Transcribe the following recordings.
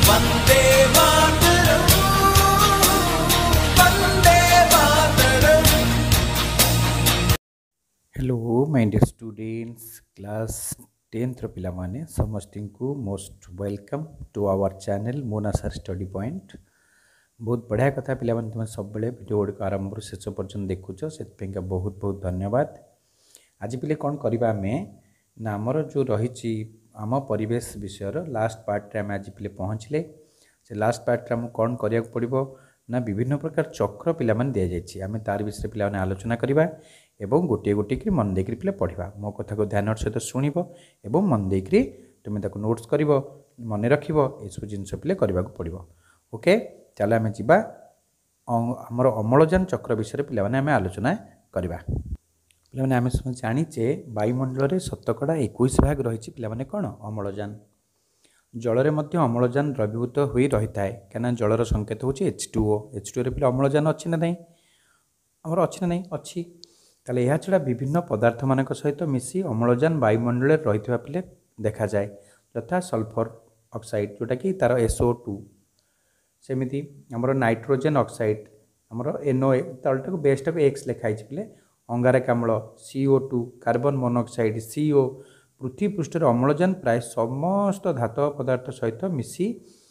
Vande Mataram, Vande Mataram. Hello my dear students, class 10th पिला माने समस्ती को most welcome to our channel मोनासर स्टडी पॉइंट। बहुत बढ़िया कथा पिला माने तुम सब बेले वीडियो गुड़िक आरंभ शेष पर्यटन देखुच, से बहुत बहुत धन्यवाद। आज पिले कौन करवा आम ना आमर जो रही आम परिवेश विषय लास्ट पार्ट आम आज पिले पहुँचले। से लास्ट पार्ट आम कौन करा पड़ो ना विभिन्न प्रकार चक्र पिला दि जाए, आम तार विषय पिला आलोचना करवा एवं गोटे गोटे कि मन देकर पिले पढ़ा। मो कथा को ध्यान सहित शुण एवं मन देकर तुम नोट्स कर मन रख सब जिनस पिले करने को पड़ो। ओके, चलो आम जा आमर अम्लजान चक्र विषय पिला आम आलोचना करवा। पे आम जाचे वायुमंडल में शतकड़ा 21 भाग रही पे कौन अम्लजान। जल में अम्लजान द्रवीभूत हो रही है कहीं जलर संकेत हूँ H2O। H2O पे अम्लजान अच्छी ना नहीं, आमर अच्छी ना नहीं अच्छी। ताले यह छड़ा विभिन्न पदार्थ मान सहित मिसी अम्लजान वायुमंडल रही पिले देखा जाए, यथा सल्फर ऑक्साइड जोटा कि तार SO2, सेमती आमर नाइट्रोजेन ऑक्साइड आमर NO तलटा को बेसटा को X लिखाई पिले, अंगारकाम्ल CO2, कार्बन मोनोक्साइड CO। पृथ्वी पृष्ठ अम्लजान प्राय समस्त धातव पदार्थ सहित मिसी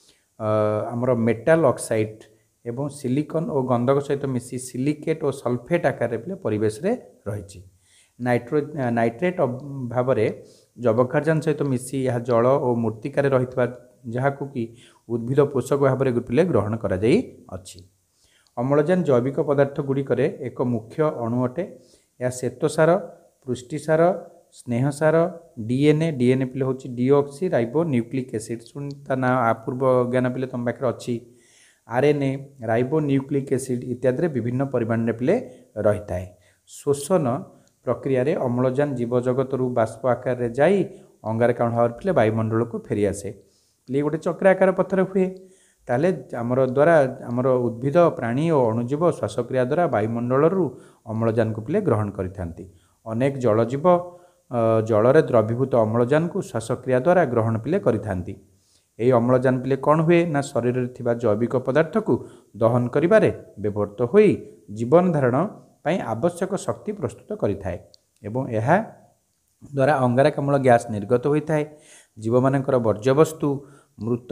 आमर मेटाल ऑक्साइड एवं सिलिकॉन और गंधक सहित मिसी सिलिकेट और सल्फेट आकार में परिवेश रे रही। नाइट्रेट भाव में जबक्षारजान सहित मिसी यह जल और मूर्तिकार रही जहाँ कि उद्भिद पोषक भाव में पिले ग्रहण करा जाई अछि। अम्लजान जैविक पदार्थ गुड़िक एक मुख्य अणु अटे। यह श्वेतसार, पुष्टिसार, स्नेहसार, डीएनए पिले हूँ डीऑक्सी राइबो न्यूक्लिक एसिड, शुण ता ना पूर्व ज्ञान पिले तुम पाखे अच्छी। आरएनए, राइबो न्यूक्लिक एसिड इत्यादि विभिन्न परिमाण पिले रही है। शोषण प्रक्रिया रे अम्लजान जीव जगत रु बाष्प आकार रे जाई अंगारकाम्ल भाव पिले वायुमंडल को फेरी आसे। ये गोटे चक्र आकार पथर हुए। ताले आमर द्वारा आमर उद्भिद प्राणी और अणुजीव श्वासक्रिया द्वारा वायुमंडल रु अम्लजान को पिले ग्रहण करिथांती। अनेक जलजीव जलरे द्रवीभूत अम्लजान को श्वासक्रिया द्वारा ग्रहण पिले करिथांती। यही अम्लजान पिले कौन हुए ना शरीर में थिबा जैविक पदार्थ को दहन करिबारे व्यवहृत होई जीवन धारण पाई आवश्यक शक्ति प्रस्तुत करिथाए एवं यह द्वारा अंगारकाम्ल गैस निर्गत होता है। जीव मानकर वर्ज्यवस्तु मृत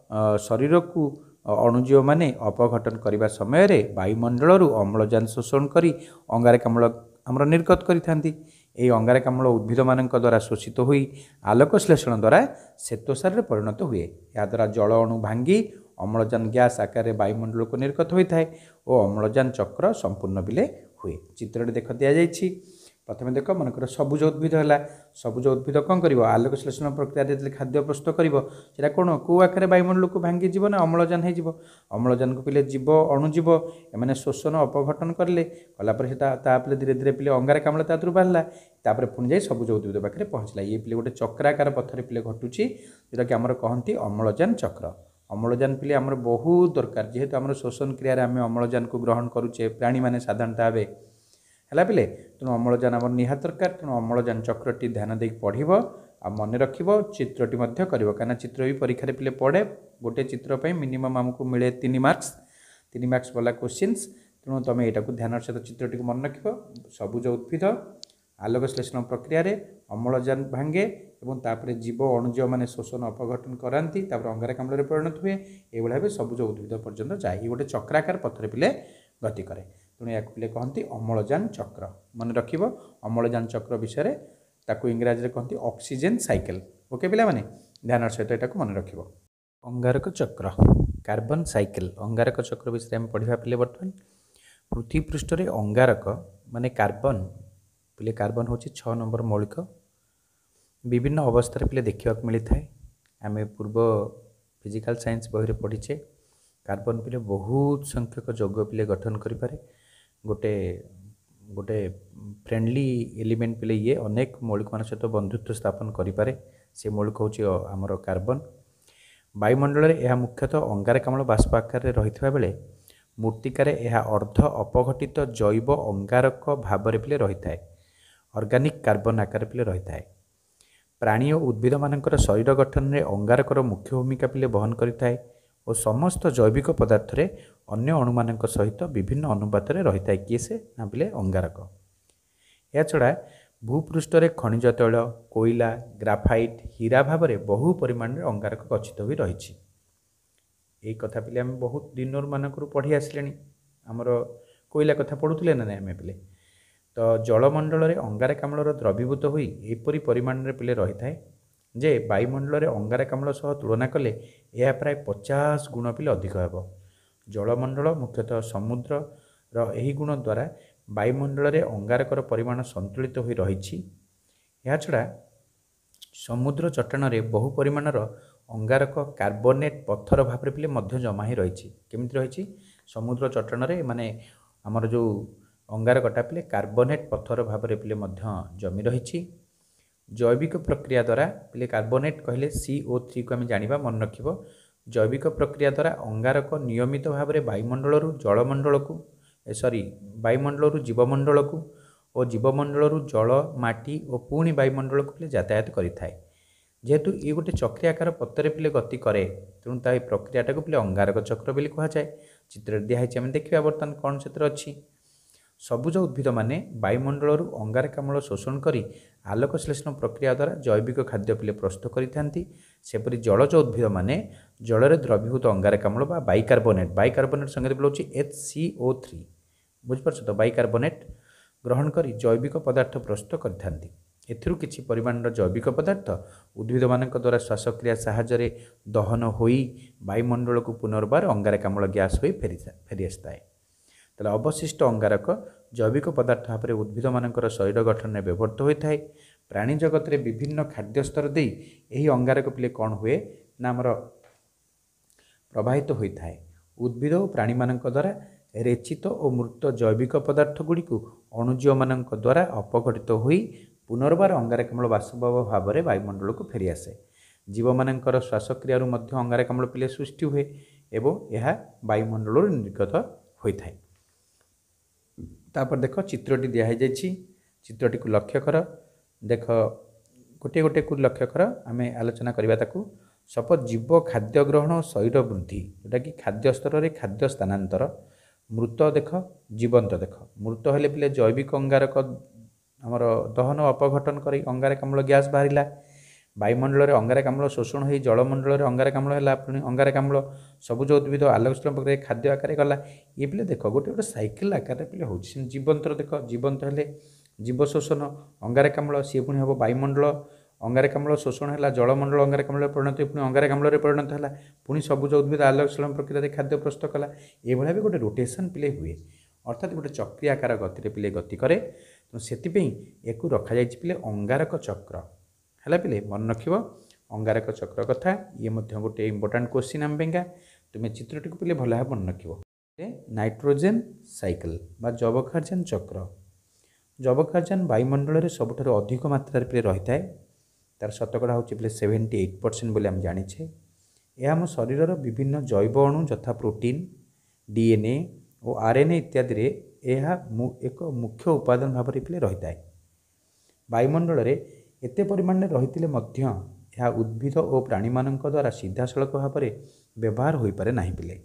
शरीर को अणुजीव माने अपघटन करने समय वायुमंडल अम्लजान शोषण करी अंगारकाम्ल आमर निर्गत करिथांती। यही अंगारकाम्ल उद्भिद मान द्वारा शोषित होई आलोक श्लेषण द्वारा श्वेतसार रे परिणत हुए। या द्वारा जल अणु भांगी अम्लजान गैस आकार वायुमंडल को निर्गत होता है और अम्लजान चक्र संपूर्ण बिले हुए। चित्र देख दि जाइए। प्रथम देख मनकर सबुज उद्भिद है। सबुज उद्भिद कौन कर आलोक श्लेषण प्रक्रिया खाद्य प्रस्तुत कर कौन कौ आकार वायुमंडल को भांगी जीव ना अम्लजान हो। अम्लजान को पिले जीव अणुजीव एम शोषण अपघटन कले कलापर से धीरे धीरे पिले अंगारकाम्ल तादू बाहर तापर पुणी जाए सबुज उद्भिद पाखे पहुँचला। ये पिले गोटे चक्राकार पथर पिले घटुची जोटा कि आमर कहती अम्लजान चक्र। अम्लजान पिले आमर बहुत दरकार जेहेतु आम शोषण क्रिया आम अम्लजान को ग्रहण करुचे प्राणी मैंने साधारणतः भाव है पिले। तेणु अम्लजान आम निहात दरकार। तेणु अम्लजान चक्रटी ध्यान दे पढ़ आ मन रख चित्रटी कर कहीं चित्र भी परीक्षा पिले पढ़े। गोटे चित्र मिनिमम आमको मिले 3 मार्क्स वाला क्वेश्चंस। तेणु तुम यहाँ को ध्यान सहित चित्रटी मन रख। सबुज उद्भिद आलोक श्लेषण प्रक्रिया रे अम्लजान भांगे और तापर जीव अणुजीव माने शोषण अपघटन कराती अंगारकाम्ल परिणत हुए। ये भाव सबुज उद्भिद पर्यटन जाए। ये गोटे चक्राकार पथर पिले गति करे। तेणु या पिले कहती अम्लजान चक्र मन रख। अम्लजान चक्र विषय ताकू इंग्राजी में कहती ऑक्सीजन साइकिल। ओके पिला माने ध्यान सहित यहाँ मन रख। अंगारक चक्र कार्बन साइकिल अंगारक चक्र विषय आम पढ़ा पिले। बर्तमान पृथ्वी पृष्ठ रे अंगारक माने कार्बन पिले कार्बन हूँ 6 नंबर मौलिक विभिन्न अवस्था पिले देखा मिलता है। आम पूर्व फिजिकल साइंस बही पढ़ीचे कार्बन पिले बहुत संख्यक यौग पिले गठन करें। गोटे गोटे फ्रेंडली एलिमेंट पिले ये अनेक मौलिक मान सहित बंधुत्व स्थापन करें। से मौलिक हूँ आमर कार्बन। वायुमंडल यह मुख्यतः अंगारकाम्ल बाष्प आकार रही बेले मूर्तिकार यह अर्ध अपघटित जैव अंगारक भाव में पिले रही है। ऑर्गेनिक कार्बन आकार पिले रही है। प्राणी और उद्भिद मानकर शरीर गठन में अंगारकर मुख्य भूमिका पिले बहन करिଥାଏ और समस्त जैविक पदार्थ रे अन्य अणुमानक सहित विभिन्न अनुपात रे रही थाए किए से ना पिले अंगारक। या छड़ा भूपृष्ठ रे खनिज तैल कोयला ग्राफाइट हीरा भाव में बहु परिमाण रे अंगारक गच्छित होई रहिछि। एई कथा पिले आम बहुत दिन मानक पढ़ी आसले आमर कोयला कथा पढ़ुले ना आम पिले। तो जलमंडल रे अंगारकाम्लर द्रवीभूत होई एपरि परिमाण रे पिले रही थाए जे वायुमंडल रे अंगारकाम्ल सह तुलना कले यह प्राय 50 गुण पिले अधिक हेबो। जलमंडल मुख्यतः समुद्र रही गुण द्वारा वायुमंडल रे अंगारकर परिमाण संतुलित होई रहिछि। या छड़ा समुद्र चट्टान रे बहु परिमाणर अंगारक कार्बोनेट पत्थर भाव में पिले मध्य जमा ही रही। केमिति रही समुद्र चट्टान रे माने आमर जो अंगारकटा पिले कार्बोनेट पत्थर भाव में पिले मध्य जमी रही। जैविक प्रक्रिया द्वारा पिले कार्बोनेट कहले CO3 को आम जाना मन रख। जैविक प्रक्रिया द्वारा अंगारक नियमित भाव में वायुमंडल जलमंडल को सॉरी वायुमंडल जीवमंडल को और जीवमंडल जल माटी और पुणी वायुमंडल को पिले यातायात करें। जेहेतु ये गोटे चक्रियाकार पत्रे पिले गति करे तेणु ता प्रक्रियाटा को पिले अंगारक चक्र बोली कहुए। चित्र दिखाई आम देखा बर्तमान कौन से अच्छी। सबुज उद्भिद माने वायुमंडल अंगारकाम्ल शोषण करी आलोक श्लेषण प्रक्रिया द्वारा जैविक खाद्य पिले प्रस्तुत करिथांती। सेपरि जलज उद्भिद माने जल में द्रवीभूत अंगारकाम्ल बा बाइकार्बोनेट संगे बोलाऊँ HCO3 बुझिपारछ तो बाइकार्बोनेट ग्रहण करी जैविक पदार्थ प्रस्तुत करिथांती। एथिरु किछि परिमाणर जैविक पदार्थ उद्भिद मानक द्वारा श्वासक्रिया साहाय्य दहन होई वायुमंडल को पुनर्बार अंगारकाम्ल गैस होई फेरी आसताए। तेल अवशिष्ट अंगारक जैविक पदार्थ भाव में उद्भिद मानकर शरीर गठन में व्यवहृत होता है। प्राणी जगत में विभिन्न खाद्य स्तर दे यही अंगारक पिले कौन हुए ना आमर प्रवाहित होता है। उद्भिद और प्राणी मानक द्वारा रेचित और मृत जैविक पदार्थ गुड़ी अणुजीव मानक द्वारा अपघटित होई पुनर्बार अंगारकाम्ल बाष्प भाव में वायुमंडल को फेरी आसे। जीव मानकर श्वासक्रिया अंगारकाम्ल पिले सृष्टि हुए एवं यह वायुमंडल निर्गत होता है। तापर देख चित्रटी दिखाई चित्रटी को लक्ष्य कर देख गोटे गोटे को लक्ष्य कर आम आलोचना करवा ताकू। सपोज जीव खाद्य ग्रहण और शरीर वृद्धि जोटा कि खाद्य स्तर में खाद्य स्थानांतर। मृत देख जीवंत देख मृत हेले पिले जैविक अंगारक आमर दहन अपघटन कर अंगारकाम्ल गैस बाहरिला। वायुमंडल में अंगारकाम्ल शोषण हो जलमंडल में अंगारकाम्ल है पुणी अंगारकाम्ल सबुज उद्भिद आलोकश्लेषण प्रक्रिया खाद्य आकार गला। ये पिले देख गोटे गोटे साइकेल आकार पिले हो जीवंतर देख जीवंत हेले जीव शोषण अंगारकाम्ल सी पुणी हम वायुमंडल अंगारकाम्ल शोषण है जलमंडल अंगारकाम्ल परिणत पुणी अंगारकाम्ल परिणत है पुणी सबुज उद्भिद आलोकश्लेषण प्रक्रिया खाद्य प्रस्तुत कला। ये भी गोटे रोटेशन पिले हुए अर्थात गोटे चक्रियाकार गति पिले गति करे। तो से एक रखा पिले अंगारक चक्र है पिले मन रख अंगारक चक्र कथा। ये गोटे इम्पोर्टाट क्वेश्चन आम पेगा तुम्हें चित्रटी को पिले भल भाव मन रख। नाइट्रोजेन साइकिल बा जबखार्जन चक्र। जबखार्जन वायुमंडल में सबुठ अधिक मात्रा पिले रही है। तार शतकड़ा हूँ पिले 78% बोली आम जाने। यह आम शरीर विभिन्न जैव अणु यथा प्रोटीन DNA और RNA इत्यादि यह एक मुख्य उपादान भाव में पिले रही है। वायुमंडल में एते परिमाण में रही यह उद्भिद और प्राणी मानक द्वारा सीधासलख भाव में व्यवहार हो पारे नहीं पिले।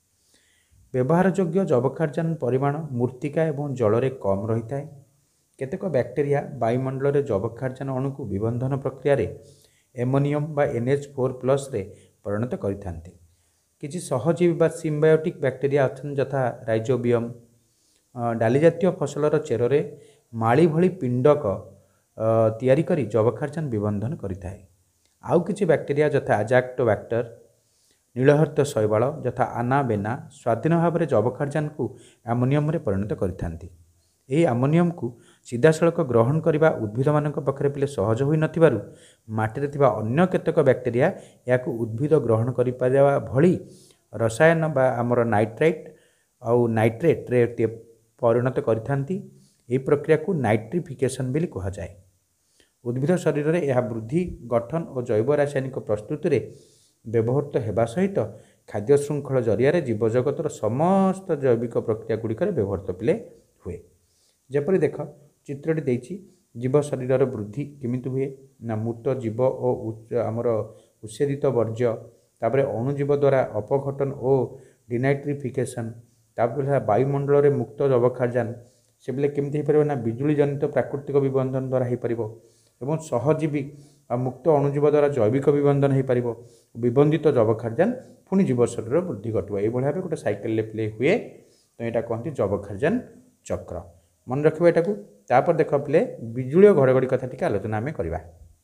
व्यवहार योग्य जबखार्जन परिमाण मूर्तिका एवं जल में कम रही है। केतेक बैक्टेरिया वायुमंडल में जबखार्जन अणु को विबंधन प्रक्रिया रे एमोनियम बा NH4+ रे परिणत करिथांते। किछि सहजीवी बा सिम्बायोटिक बैक्टेरिया अछन यथा राइजोबियम डाली जातीय फसलर चेर माली भली पिंडक तैयारी करी जबखार्जन विबंधन करिथाए। आउ किछि बैक्टेरिया यथा अजाक्टोबैक्टर नीलहर्त शैवाल यथा आनाबेना स्वाधीन भाव में जबखार्जन को आमोनियम रे परिणत करिथांती। यही आमोनियम को सीधासलख ग्रहण करने उद्भिद मानक पाखरे पिले सहज होई नथिबारु माटी थिबा अन्य केतक बैक्टेरिया याकू उद्भिद ग्रहण करि पारिबा भली रसायन बा आमर नाइट्राइट आउ नाइट्रेट रे परिणत करिथांती। एही प्रक्रिया को नाइट्रिफिकेशन बिली कहा जाए। उद्भिद शरीर में यह वृद्धि गठन और जैव रासायनिक प्रस्तुति में व्यवहृत होगा सहित खाद्य श्रृंखल जरिया जीवजगतर समस्त जैविक प्रक्रिया गुड़िक व्यवहृत पिले हुए। जपरी देख चित्रटी देछि जीव शरीर वृद्धि केमिति हुए ना मृत जीव और आमर उत्सेदित वर्ज्य तापर अणुजीव द्वारा अपघटन और डिनाइट्रिफिकेशन तापर वायुमंडल में मुक्त जबक्षारजान से बेले केमती हो पार ना बिजुली जनित प्राकृतिक विबंधन द्वारा हो पार एवं सहजीवी आ मुक्त अणुजीव द्वारा जैविक विबंधन हो पार विबंधित जबक्षारजान पुणी जीव शरीर वृद्धि घटव ये भाव गोटे साइकेल प्ले हुए तो यहाँ कहते जबक्षारजान चक्र मन रखिए यहाँ तापर देख पे बिजुली और घड़घड़ी कथा टी आलोचना आम करवा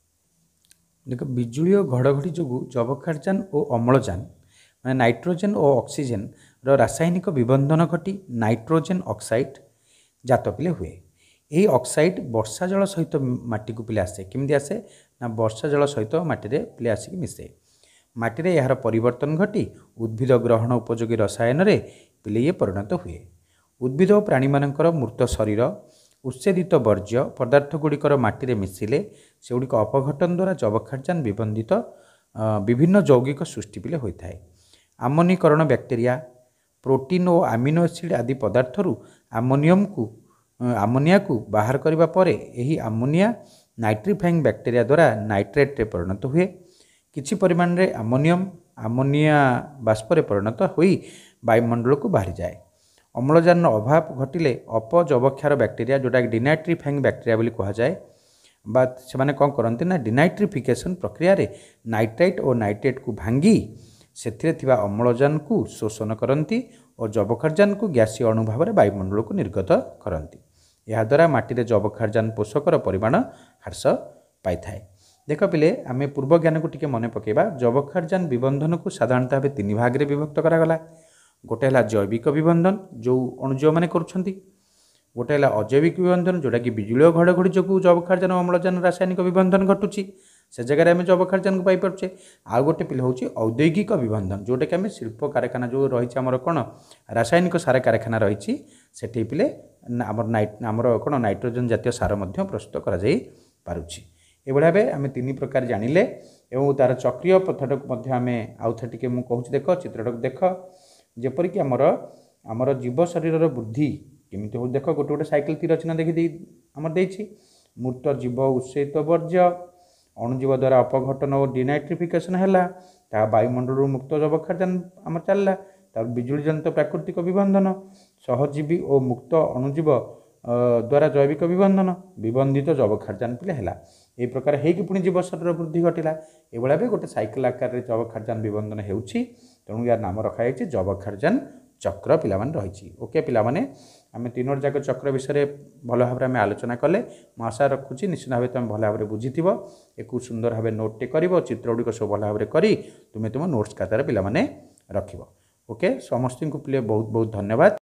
देख बिजुली और घड़घड़ी जो जबक्षारजान और अम्लजान मैं नाइट्रोजेन और ऑक्सीजन रो रासायनिक विबंधन घटी नाइट्रोजेन ऑक्साइड जात पिले हुए यही ऑक्साइड वर्षा जल सहित माटी को पिले आसे केमती आसे ना वर्षा जल सहित माटी रे पिले आसिक मिसे माटी रे यार परिवर्तन घटी उद्भिद ग्रहण उपयोगी रसायन रे पिले ये परिणत हुए उद्भिद और प्राणी मानकर मृत शरीर उत्सेदित वर्ज्य पदार्थ गुड़िकर माटी रे मिसिले सेगुड़िक अपघटन द्वारा जबक्षारजान विबंधित विभिन्न यौगिक सृष्टि पिले होता है आमनीकरण बैक्टेरिया प्रोटीन और आमिनो एसिड आदि पदार्थरू आमोनिया को बाहर करने पर यही आमोनिया नाइट्रिफाइंग बैक्टेरिया द्वारा नाइट्रेट रे परिणत हुए किछि परिमाण रे आमोनिया बाष्प रे परिणत होई वायुमंडल को बाहरी जाए अम्लजान अभाव घटिले अपजबक्षार बैक्टेरिया जोटा डिनाइट्रिफाइंग बैक्टेरिया बोली कहा जाए बा से कौन करते ना डिनाइट्रिफिकेशन प्रक्रिया रे नाइट्राइट और नाइट्रेट को भांगी से अम्लजान को शोषण करती और जबक्षारजान को गैसीय अणु भाव में वायुमंडल को निर्गत करती याद्वारा माटी जबक्षारजान पोषकर परिमाण ह्रास पाई थाए देख पिले आम पूर्व ज्ञान को टिके मन पकेबा जबक्षारजान विबंधन को साधारणतः भाव तीन भाग में विभक्त करागला गोटे है जैविक विबंधन जो अणुजीव मैंने करुँच गोटे है अजैविक विबंधन जोटा कि बिजुली और घड़घड़ी जो जबक्षारजान अम्लजान रासायनिक विबंधन घटुची से जगह आम जबक्षारजान को पाइपे आउ गोटे पिले हूँ औद्योगिक विबंधन जोटा कि आम शिल्प कारखाना जो रही आमर कौन रासायनिक सार कारखाना रही से पिले आमर कौन नाइट्रोजेन जातीय सार प्रस्तुत कर भाव आम तीन प्रकार जानिले एवं तार चक्रीय पथटा को आम आउ थे टे मुझे देख चित्रटा देख जेपरिक आमर जीव शरीर वृद्धि केमिति हो देख गोटे गोटे साइकेल तीर चिन्ह देखी आमर देछि मृत जीव उत्सेदित वर्ज्य अणुजीव द्वारा अपघटन और डिनाइट्रिफिकेशन है वायुमंडल मुक्त जबक्षारजान आम चलला बिजुली जनित प्राकृतिक विबंधन सहजीवी और मुक्त अणुजीव द्वारा जैविक विबंधन विबंधित जबक्षारजान पिले है यही प्रकार होगी पुणी जीव शरीर वृद्धि घटिला ये गोटे साइकेल आकार में जबक्षारजान विबंधन होउछि तेणु यार नाम रखाई जबक्षारजान चक्र पिला रही ओके पिला आम तीनों जाक चक्र विषय भल भाव में आलोचना कले मु आशा रखुची निश्चित भाव तुम भल भाव बुझी एक सुंदर भाव नोटे कर चित्र गुड़िक सब भल भाव करी तुम्हें तुम नोट्स खातार पिला रख ओके समस्त को बहुत बहुत धन्यवाद।